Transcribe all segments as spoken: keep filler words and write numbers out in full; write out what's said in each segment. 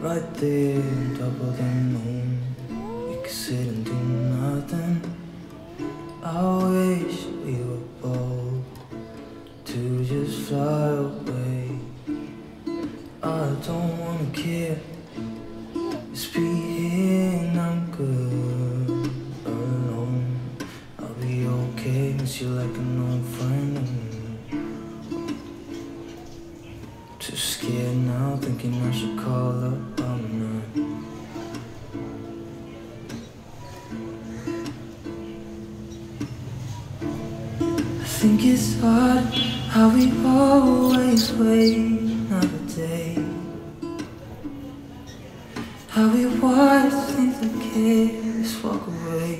right there on top of the moon. We could sit and do nothing. I wish we were bold to just fly away. I don't wanna care, just be here and I'm good alone. I'll be okay, miss you like an old friend. Too scared now, thinking I should call up, I'm not. I think it's hard how we always wait another day, how we watch things that kids walk away.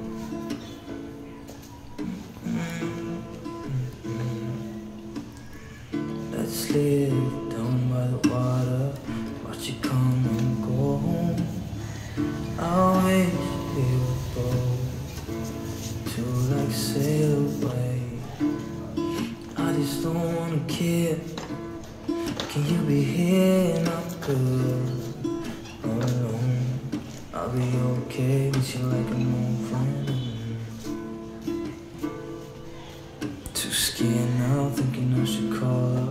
Let's live down by the water, watch it come and go home. I wish we were both to like sail away. I just don't wanna care. Can you be here and I'm good alone? I'll be okay with you like an old friend. Too scared now, thinking I should call up.